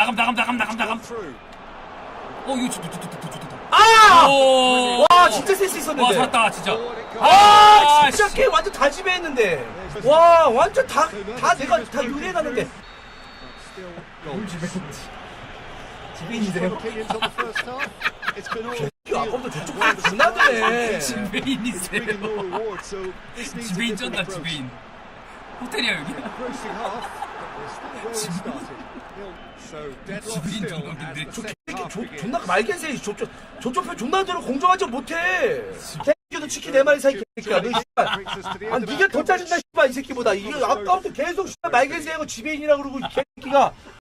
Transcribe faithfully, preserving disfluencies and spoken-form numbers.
나감 나감 나감 나감 나감. 어 이거 좋다 좋다 좋다 좋다. 아! 오! 와 진짜 센스 있었는데. 와 살았다 진짜. 아, 진짜 씨. 게임 완전 다 지배했는데. 와 완전 다 다 내가 다 유리해놨는데. 뭘 지배했지? 지배인이세요? 이거 아까부터 저쪽 다 지나드네. 지배인이세요. 지배인 쩐다 지배인. 호텔이야 여기. 지배인 들어갔는데. 저 개새끼 조- 존나 말개새 저쪽 저쪽 편 존나 들어 공정하지 못해. 개새끼도 치킨 네 마리 사이 개새끼야. 너 씨발. 아 니가 더 짜증나 씨발 이 새끼보다. 이게 아까부터 계속 씨발 말개새하고 지배인이라 그러고 이 개새끼가.